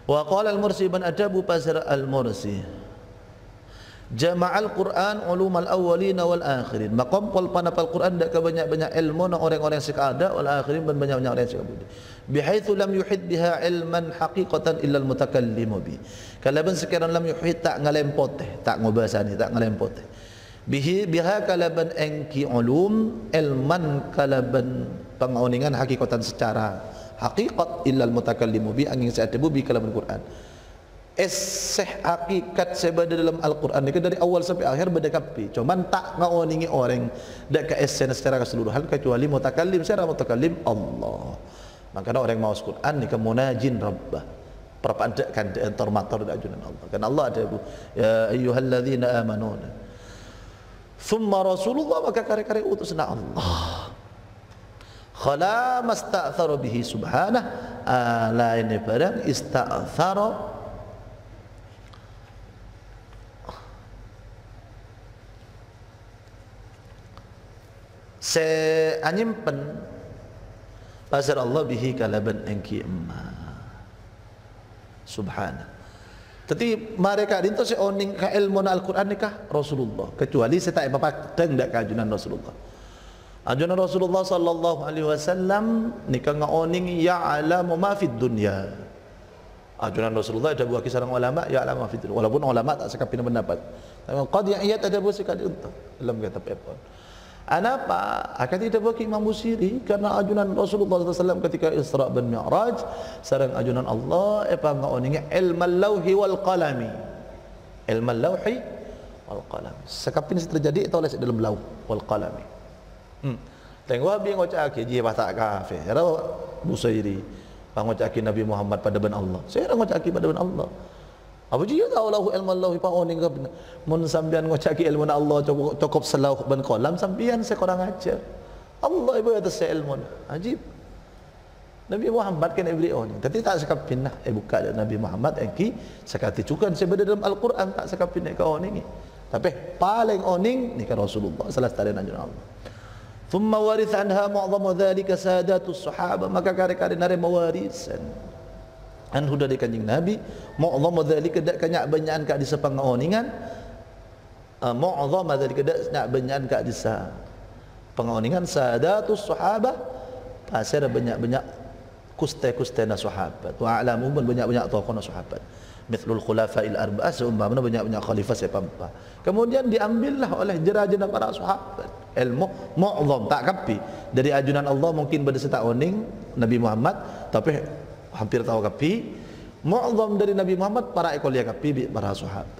Wa qala al-Mursi ban adabu pasar al-Mursi jama'al Quran ulumal awwalin wal akhirin. Maqampal panapal Quran dak banyak-banyak ilmu na orang-orang sekada wal akhirin ban banyak-banyak orang sekabudi. Bihaitsu lam yuhid biha ilman haqiqatan illa al-mutakallim bi. Kalaban sekarang lam yuhid tak ngalempoteh, tak ngobasani, tak ngalempoteh. Biha kalaban engki ulum ilman kalaban pengoningan hakikatan secara hakikat illal mutakallimu bi angin sa'atibu bi kalaman Quran. Eseh hakikat sebada dalam Al-Quran ni dari awal sampai akhir berdekapi. Cuman tak ngaoningi orang dak ke esen secara keseluruhan kecuali mutakallim secara mutakallim Allah. Maka orang mau Quran ni ke munajin rabbah. Perpandakan antar matar dak ajunan Allah. Kan Allah ada ya ayyuhalladzina amanu. Thumma Rasulullah maka kare-kare utusna Allah. Khala masta'thara bihi subhanah ala ini barang ista'thara se anyimpen pasar Allah bihi kalaban engki emma subhanah. Tapi mereka dinto se oning ka ilmu Al-Quran nikah Rasulullah kecuali saya tak papadang dak kajunan Rasulullah. Ajunan Rasulullah sallallahu alaihi wasallam nikah ngaoning ya'lamu ma fid dunya. Ajunan Rasulullah ada buah kisah ulama ya'lamu ma fid dunya. Walaupun ulama tak sekapin pendapat. Tapi qadiyat ada buah sekali untuk dalam kitab apa. Anapa akan tidak buat Imam Busiri karena ajunan Rasulullah SAW ketika Isra dan Mi'raj sareng ajunan Allah apa ngaoninge ilmal lauhi wal qalami. Ilmal lauhi wal qalami. Sekapin terjadi itu oleh dalam lauh wal qalami. Tengok abi ngocak je bahasa kafir. Era Busiri ngocak Nabi Muhammad pada ban Allah. Saya ngocak pada ban Allah. Apa dia tahu lahu ilmu Allah pa oning ka mun sampean ngocaki ilmu Allah cukup selau ban kolam sampean sekurang ajar. Allah ibu atas ilmu. Ajib. Nabi Muhammad kan ibri oning. Tapi tak sekapin nah buka Nabi Muhammad engki sekati cukan sebeda dalam Al-Quran tak sekapin ka oning. Tapi paling oning ni kan Rasulullah sallallahu alaihi wasallam Allah. Thumma warith anha mu'dhamu dhalika sadatus sahaba maka kare-kare nare mawarisan. Anhu dari kanjing Nabi mu'dhamu dzalika dak kanyak banyakan ka di sepang oningan mu'dhamu dzalika dak nak banyakan ka di sa pengoningan sadatus sahabah pasir banyak-banyak kuste-kustena sahabat wa alamu banyak-banyak tokoh sahabat mithlul khulafa'il arba'ah seumpama banyak-banyak khalifah sepampa kemudian diambillah oleh jera-jera para sahabat ilmu mu'dham tak kapi dari ajunan Allah mungkin pada setak oning Nabi Muhammad tapi hampir tahu kapi mu'dham dari Nabi Muhammad para ekol ya kapi para sahabat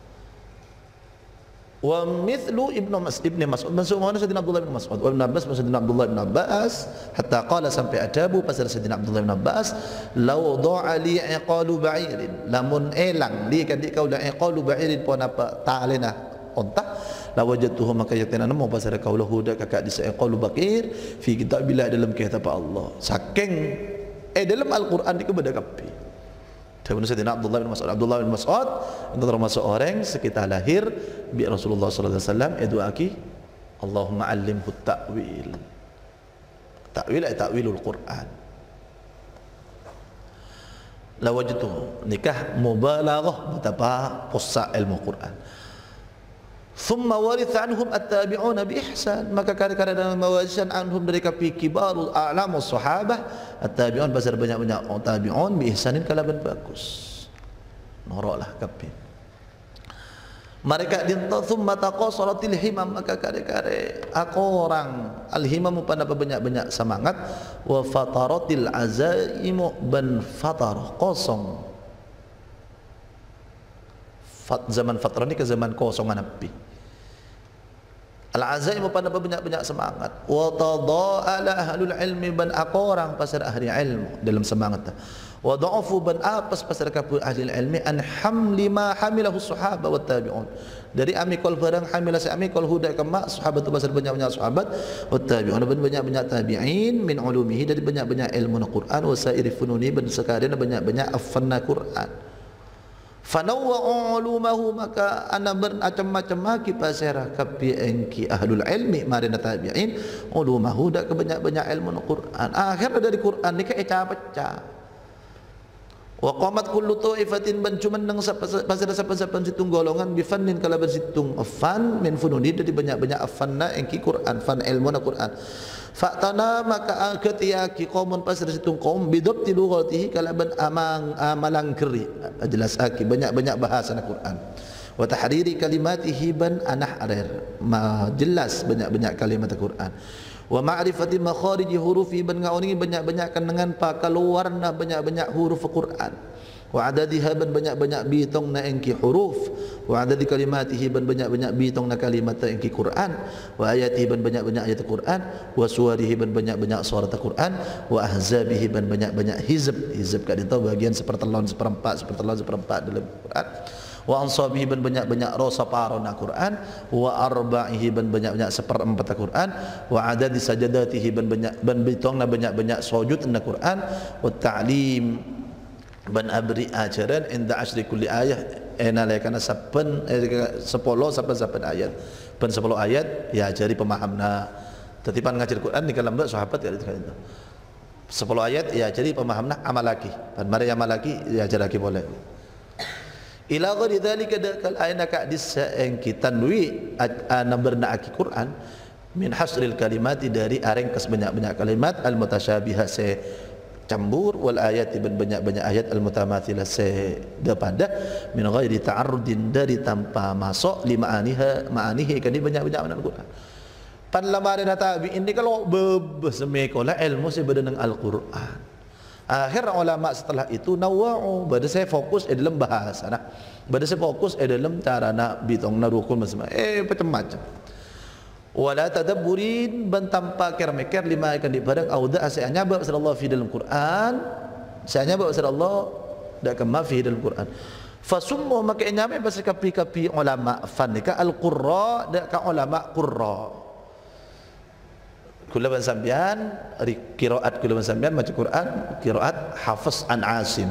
wa mithlu ibnu Mas'ud maksudnya Sayyidina Abdullah bin Mas'ud wa Ibn Abbas Sayyidina Abdullah bin Abbas hatta qala sampai adabu pasal Sayyidina Abdullah bin Abbas law da'a li iqalu ba'irin lamun elang li kadik kau la iqalu ba'irin pun apa ta'alena onta la wajadtuhu maka yatina nemu pasal kau lahu dak kakak di iqalu baqir fi kitabillah dalam kitab Allah saking dalam Al-Quran itu berdekapi. Dari Sayyidina Abdullah bin Mas'ud itu termasuk orang sekitar lahir bi Rasulullah sallallahu alaihi wasallam doaki Allahumma allimhu ta'wil. Ta'wil ay ta'wilul Quran. La wajadtu nikah mubalaghah betapa pusat ilmu Quran. Thumma waritha anhum at-tabi'una bi ihsan maka kare-kare dalam mawarisan anhum dari kapi kibarul a'lamus sahabah at-tabi'un bazar banyak-banyak tabi'un bi ihsanin kalaban bagus noroklah kapi mereka dinta thumma taqasaratil himam maka kare-kare aku orang al-himam pada banyak-banyak semangat wa fataratil azaimu ban fatar kosong zaman fatrah ni ke zaman kosongan api al-azaim pada banyak-banyak semangat wa tadaala ahlul ilmi ban aqorang pasar ahli ilmu dalam semangat wa dha'afu ban apas pasar kapu ahli ilmi an hamli ma hamilahu sahaba wa tabi'un dari amikol barang hamilah si amikol huda kama sahabat pasar banyak-banyak sahabat wa tabi'un ban banyak-banyak tabi'in min ulumihi dari banyak-banyak ilmu Al-Quran wa sairi fununi ban sekalian banyak-banyak afanna Quran fanawwa'u ulumahu maka ana bermacam-macam maki pasera kapi engki ahlul ilmi marina tabi'in ulumahu dak banyak-banyak ilmu Quran akhir dari Quran ni ke pecah Wa qamat kullu ta'ifatin ban cuman nang pasal situng golongan bi fannin kala bersitung fan min fununi dari banyak-banyak fanna engki Quran fan ilmu na Quran. Fa'tana maka ketiyaki qaumun pasal situng qaum bidabti lughatihi kala ban amalang keri jelas aki banyak-banyak bahasa na Quran. Wa tahriri kalimatihi ban anah arir ma jelas banyak-banyak kalimat Quran. Wa ma'rifati makharij hurufi ban ngauni banyak-banyakkan dengan pakaluarna banyak-banyak huruf Quran. Wa adadiha ban banyak-banyak bitong na engki huruf. Wa adadi kalimatihi ban banyak-banyak bitong na kalimat engki Quran. Wa ayatihi ban banyak-banyak ayat Quran. Wa suwarihi ban banyak-banyak surat Quran. Wa ahzabihi ban banyak-banyak hizb. Hizb kat itu bagian sepertelon seperempat dalam Quran. Wa ansabihi ban banyak-banyak rosa parona Quran. Wa arba'ihi ban banyak-banyak seperempat Quran. Wa adadi sajadatihi ban bitongna banyak-banyak sujud na Quran. Wa ta'lim ban abri ajaran inda asri kulli ayah enalekana saben 10 sampai ayat. Ban 10 ayat ya ajari pemahamna. Tetipan ngajar Quran di kalam sahabat ya itu. 10 ayat ya ajari pemahamna amal lagi. Ban mari amal lagi ya ajar lagi boleh. Ila ghairi dzalika dakal aynaka disa'en kitanwi nabarna aki Quran min hasril kalimati dari arengkas banyak-banyak kalimat al mutasyabiha se cambur wal ayati banyak-banyak ayat al mutamathilah se depada min ghairi ta'arrudin dari tanpa masuk lima ma'anihi kan banyak-banyak mana Al-Quran. Pan lamarin tabi ini kalau besemekola ilmu se bedenang Al-Quran. Akhir ulama setelah itu nawa'u pada saya fokus dalam bahasa nah pada saya fokus dalam cara nak bitong na rukun macam-macam wala tadabburin ban tanpa ker-meker lima akan dipadang auda saya nyaba sallallahu fi dalam Quran saya nyaba sallallahu dak kama fi dalam Quran fasummu maka nyaba pasal kapi-kapi ulama fanika al-qurra dak ka ulama qurra kulaban sambian qiraat kulaban sambian maca Quran qiraat Hafiz an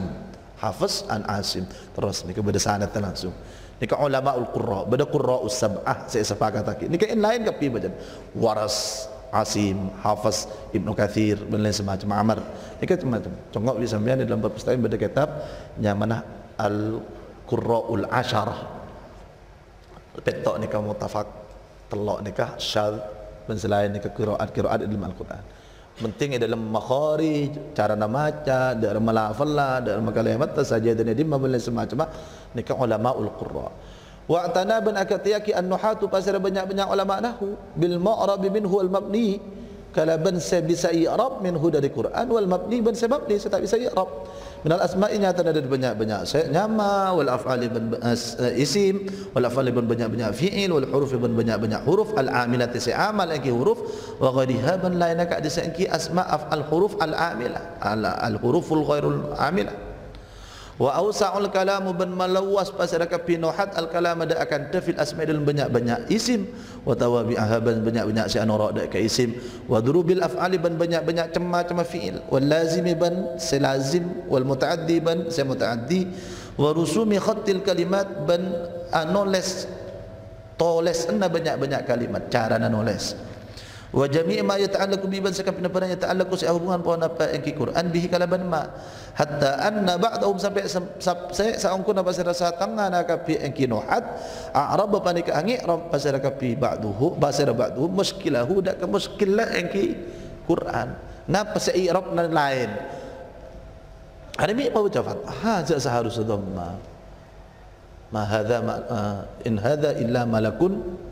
Asim terus ni kepada sanad langsung ni ka ulama al-qurra bada qurra'us sab'ah saya sepakat lagi ni ka lain ka pi baca Waras Asim Hafiz Ibnu Katsir dan lain semacam Amr ni ka macam congok di sambian dalam bab pustaka bada kitab yang mana al-qurra'ul asyarah petok ni ka mutafaq telok ni ka syadz dan selain ni qiraat dalam Al-Quran penting dalam makharij cara namaca dalam malafallah dalam kalimat saja dan dimma dan semacam ni ka ulamaul qurra wa atana ban akatiyaki an-nuhatu pasal banyak-banyak ulama nahwu bil ma'rab minhu al mabni kala ban bisa i'rab minhu dari Quran wal mabni ban sebab ni tak bisa i'rab min al asma'i nyata ada banyak-banyak nama wal af'ali ban isim wal af'ali ban banyak-banyak fi'il wal huruf ban banyak-banyak huruf al amilat amal engki huruf wa ghadiha ban lain ka ada engki asma al huruf al amilah al huruful ghairul amilah wa awsa'ul kalam ban malawas pasal ka pinuhat al kalam ada akan tafil asma dalam banyak-banyak isim wa tawabi'ah ban banyak-banyak si anura ada ka isim wa durubil af'ali ban banyak-banyak macam fi'il wal lazim ban selazim wal mutaaddi ban se mutaaddi wa rusumi khattil kalimat ban anoles toles anna banyak-banyak kalimat cara nulis wa jami' ma yata'allaqu bi ban sakapina pada yata'allaqu si hubungan pohon apa engki Quran bihi kalaban ma hatta anna ba'dahum sampai saungkun apa rasa tangan akapi engki nuhat a'rab panika angi ram pasara kapi ba'duhu basara ba'duhu muskilahu dak muskilah engki Quran napa sa i'rab lain hari mi apa ucapan hadza saharus dhamma ma hadza in hadza illa malakun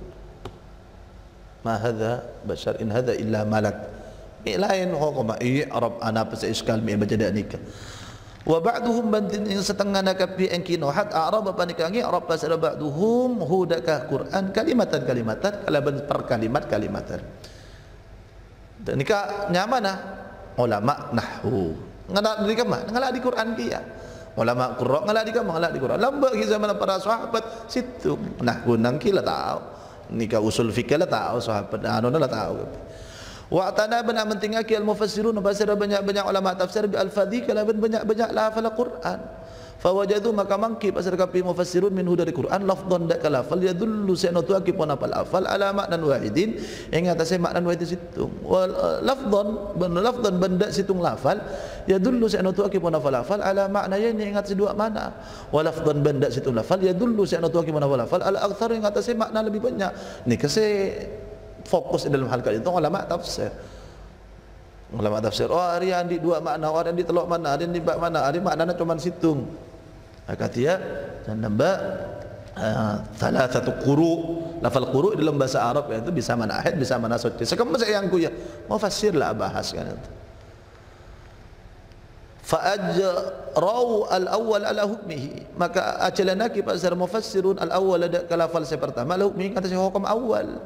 ma hadza bashar in hadza illa malak lain hukuma i'rab ana pas iskal mi baca dak nikah wa ba'duhum bantin setengah nakapi engki nuhat a'rab panika i'rab pas ba'duhum hudakah Quran kalimatan kalaban per kalimatan dan nikah nyamana ulama nahwu ngala di kamah ngala di Quran dia ulama qurra ngala di kamah ngala di Quran lamba ki zaman para sahabat situ nahwu nang kila tahu nikah usul fikih lah tahu sahabat anu lah tahu wa atana bana mentingaki al mufassirun pasal banyak-banyak ulama tafsir bi al fadhi kala banyak-banyak lafal Quran Fawajadu maka mangki pasar kapi mufassirun minhu dari Quran lafdhan dak kalafal yadullu sanatu akipun apal afal ala maknan wahidin yang atasnya maknan wahid situng wal lafdhan benda situng lafal yadullu sanatu akipun apal afal ala makna yang atas dua makna wa lafdhan benda situng lafal yadullu sanatu akipun apal afal ala akthar yang atasnya makna lebih banyak. Ni kasi fokus dalam hal kali itu ulama tafsir. Ulama tafsir, oh hari andi dua makna, hari andi telok mana, hari andi bak mana, hari maknanya cuma situng. Kata dia, dan nambah salah satu quru, lafal quru dalam bahasa Arab itu bisa mana ahad, bisa mana suci. Sekarang saya yang kuya, mau fasirlah bahas kan itu. Fa'ajrau al-awwal ala hukmihi, maka ajalanaki pasar mufassirun al-awwal ada kalafal saya pertama, ala hukmihi kata saya hukum awal.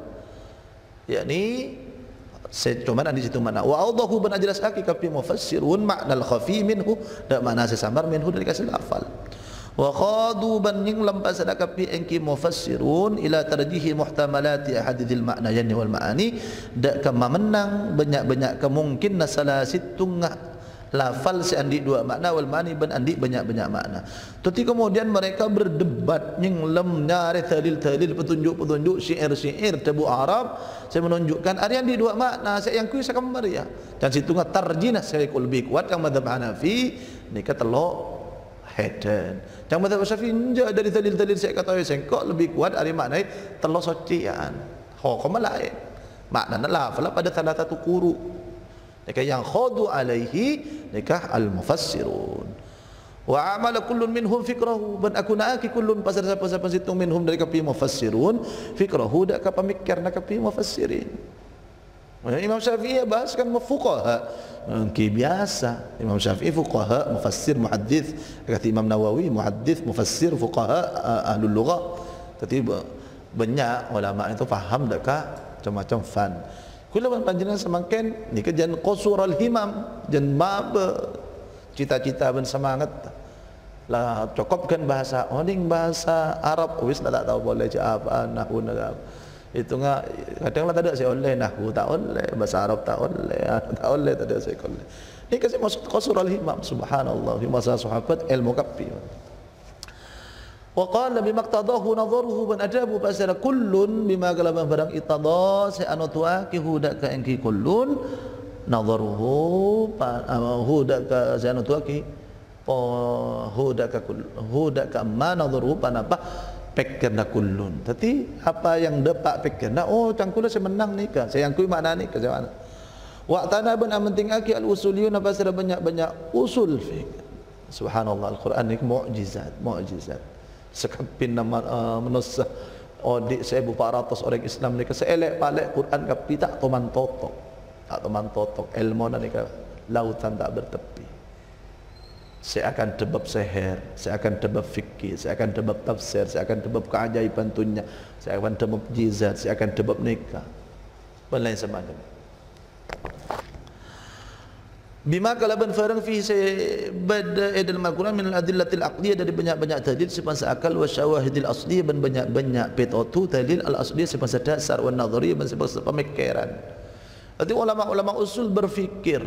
yakni cuma di situ mana wa awdahu ban ajlas aki kapi mufassirun makna al-khafi minhu dak makna sesamar minhu dari kasih lafal wa khadu ban ning lampas ada kapi engki mufassirun ila tarjihi muhtamalati ahadithil ma'nayan wal ma'ani dak kama menang banyak-banyak kemungkinan salah situngah lafal seandi dua makna wal ma'ani ban andi banyak-banyak makna. Tapi kemudian mereka berdebat nying lem nyari dalil-dalil petunjuk-petunjuk syair-syair tabu Arab. Saya menunjukkan ada yang di dua makna, saya yang kui saya kamar ya. Dan situ ngah tarjinah saya lebih kuat yang mazhab Hanafi ni kata lo hedan. Yang mazhab Syafi'i enggak dari dalil-dalil saya kata saya kok lebih kuat ada makna telo socian. Hukum lain. Makna lafal pada salah satu quru. Nikah yang khadu alaihi nikah al-mufassirun wa amala kullun minhum fikrahu ban akuna aki kullun pasal siapa-siapa situng minhum dari kapi mufassirun fikrahu dak ka pemikir nak kapi mufassirin. Imam Syafi'i bahaskan fuqaha ki biasa Imam Syafi'i fuqaha mufassir muhaddits kata Imam Nawawi muhaddits mufassir fuqaha ahlul lughah. Tapi banyak ulama itu faham dak ka macam-macam fan. Kulawan panjenengan semakin ni kejan qasural himam jan mab cita-cita ben semangat lah cukupkan bahasa oning bahasa Arab wis tak tahu boleh apa nahwu apa itu enggak kadang lah tak ada saya oleh nahwu tak oleh bahasa Arab tak oleh tak ada saya oleh ni kasi maksud qasural himam subhanallah di masa sahabat ilmu kafi. Wa qala bimaktadahu nadharuhu ban ajabu pasara kullun bima galabah barang itada sa anatu ki huda ka engki kullun nadharuhu huda ka sa anatu ki huda ka ma nadharuhu panapa pikirna kullun. Tapi apa yang dapat pikirna oh cangkula saya menang ni ka saya angkui makna ni ka saya wa tana ban amanting aki al usuliyun pasara banyak-banyak usul fiqh. Subhanallah Al-Quran ni mukjizat sekapin nama menusah adik 1400 orang Islam ni keselek palek Quran kapi tak teman totok ilmu ni ke lautan tak bertepi. Saya akan debab seher, saya akan debab fikih, saya akan debab tafsir, saya akan debab keajaiban dunia, saya akan debab jizat, saya akan debab nikah dan lain semacam. Bima kalaban farang fi bada dalam Al-Quran min al-adillatil aqliyah dari banyak-banyak dalil sifat akal wa syawahidil asliyah dan banyak-banyak petotu dalil al-asliyah sifat dasar wa nadhariyah dan sifat pemikiran. Jadi ulama-ulama usul berfikir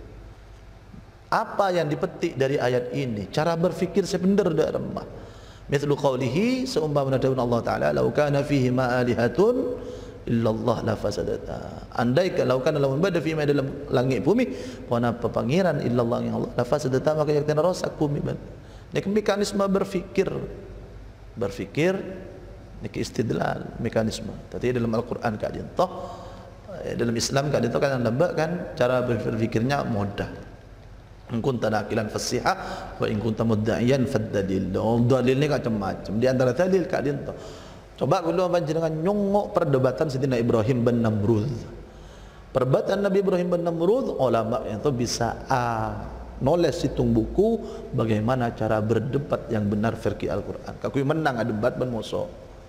apa yang dipetik dari ayat ini, cara berfikir sebenar dak remah. Mithlu qawlihi seumpama daun Allah Taala law kana fihi ma alihatun illallah la fasadata. Andai kalau kan lamun bada fi dalam langit bumi wana pangeran illallah yang Allah la fasadata maka yang kena rosak bumi ban. Nek mekanisme berfikir nek istidlal mekanisme. Tadi dalam Al-Qur'an ka toh dalam Islam ka toh kan lembak kan cara berfikirnya mudah. In kunta naqilan fasiha wa in kunta mudda'iyan faddalil. Dalil ni macam-macam. Di antara dalil ka toh coba kalau panjenengan nyongok perdebatan Sayyidina Ibrahim bin Namrud. Perdebatan Nabi Ibrahim bin Namrud, ulama yang itu bisa nulis situng buku bagaimana cara berdebat yang benar fikih Al-Quran. Kakui menang debat ben musuh.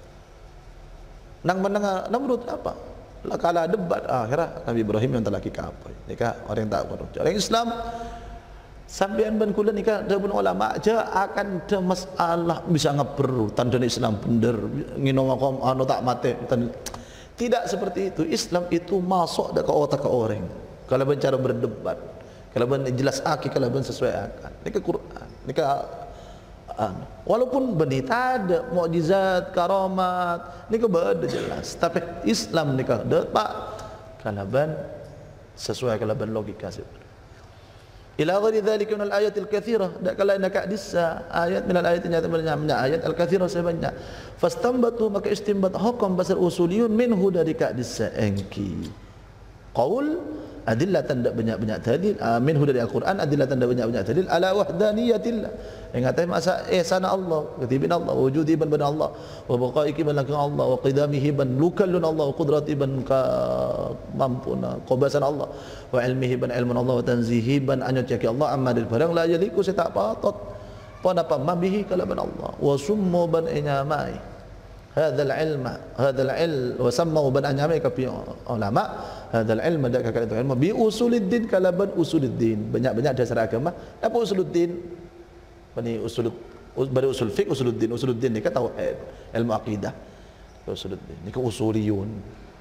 Nang menang Namrud apa? Lah kala debat akhirnya Nabi Ibrahim yang telah apa? Nika orang tak tahu. Orang Islam sampean ben kula nikah ada ulama aja akan ada masalah bisa ngaperu tanda Islam bener ngino makom anu tak mate tidak seperti itu. Islam itu masuk ke otak orang kalau bicara berdebat kalau ben jelas aki kalau ben sesuai akan nika Quran nika Walaupun benih tak ada mukjizat, karamat, ni beda jelas. Tapi Islam ni dapat kalaban sesuai kalaban logika sih. Ila ghairi dzalika min al-ayat al-katsirah, dak kala nak hadisa ayat min al-ayat yang banyak ayat al-katsirah sebanyak. Fastambatu maka istinbat hukum basal usuliyun minhu dari hadisa engki. Qaul adillatan dak banyak dalil minhu dari Al-Quran, adillatan dak banyak dalil ala wahdaniyatillah, yang kata masa ihsan Allah, ketibin Allah, wujudi ban Allah, wa baqaihi ban lakum Allah, wa qidamihi ban lukallun Allah, wa qudrati ban mampuna qabasan Allah, wa ilmihi ban ilmun Allah, wa tanzihi ban anyut yaki Allah amma dil barang la yaliku se tak patot pada pamabihi kalaban Allah, wa summu ban inyamai hadzal ilma hadzal ilm wa sammu ban anyamai ka ulama hadzal ilm dak kata itu ilmu bi usuluddin kalaban usuluddin, banyak-banyak dasar agama. Apa usuluddin? Bani usul fiqh, usuluddin ni kata tauhid, ilmu akidah. Usuluddin ni usuliyun.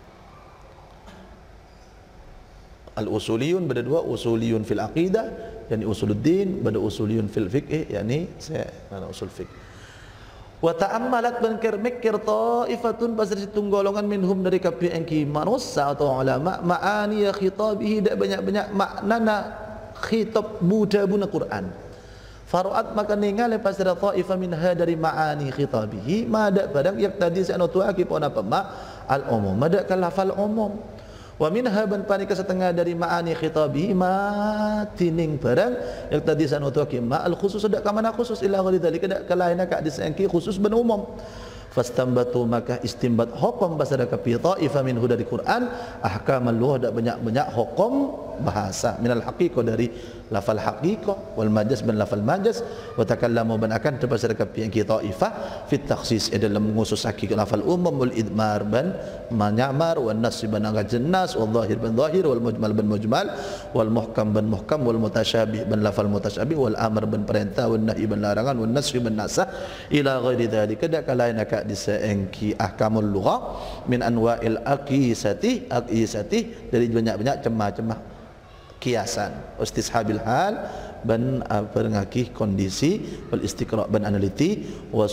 Al-usuliyun bada dua, usuliyun fil aqidah, yani usuluddin, bada usuliyun fil fiqh, yani mana usul fiqh. Wa ta'ammalat ban mikir ta'ifatun pasal golongan minhum dari kapi engki manusia atau ulama ma'ani khitabihi dak banyak-banyak maknana khitab budabuna Quran. Faruat maka ningali pasal ta'ifah minha dari ma'ani khitabihi ma dak badang yak tadi saya nutuaki pon apa ma al umum dak kalafal umum. Wa minha ban panika setengah dari ma'ani khitabihi ma tining barang yang tadi saya nutuaki ma al khusus dak ka mana khusus ila ghairi dzalika dak kalaina ka hadis engki khusus ban umum. Fastambatu maka istimbat hukum basada ka fi ta'ifah minhu dari Quran ahkamal lughah dak banyak-banyak hukum bahasa minal haqiqah dari lafal haqiqah wal majaz ban lafal majaz wa takallamu ban akan basada ka fi ta'ifah fi takhsis dalam mengusus haqiqah lafal umum wal idmar ban menyamar wan nas ban jenas wal zahir ban zahir wal mujmal ban mujmal wal muhkam ban muhkam wal mutasyabih ban lafal mutasyabih wal amr ban perintah wan nahi ban larangan wan nasy ban nasah ila ghairi dzalika dak kalaina ka disaengki ahkamul lughah min anwa'il aqisati dari banyak-banyak cemah-cemah kiasan istishabil hal ban perngakih kondisi wal istiqra ban analiti wa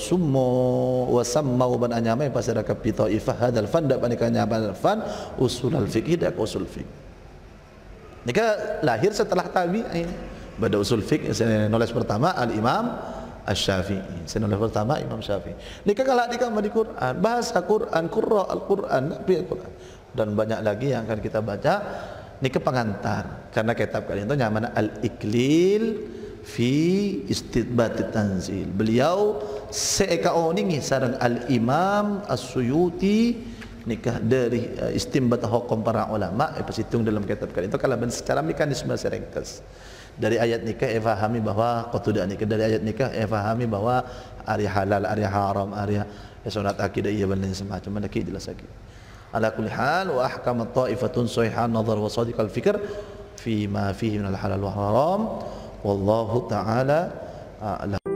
sammu ban anyamai pasara ka fi taifah hadzal fan dak panikanya fan usulul fiqh dak usul fiqh nika lahir setelah tabi'in pada usul fiqh nulis pertama al-Imam Asy-Syafi'i. Senulis pertama Imam Syafi'i. Nika kalau di Quran, bahasa Quran, qurra al-Quran, Quran. Dan banyak lagi yang akan kita baca. Nika pengantar karena kitab kali itu nyaman al-Iklil fi istidbat tanzil. Beliau seekaoningi sareng al-Imam As-Suyuti nikah dari istimbat hukum para ulama pasitung dalam kitab kali itu kalau secara mekanisme seringkas. Dari ayat nikah fahami bahwa qatuda nikah, dari ayat nikah fahami bahwa area halal, area haram, area sunat akidah iya dan semacam mana jelas lagi. Ala kulli hal wa ahkamat ta'ifatun sahihan nazar wa sadiqal fikr fi ma fihi min al halal wa haram wallahu ta'ala a'lam.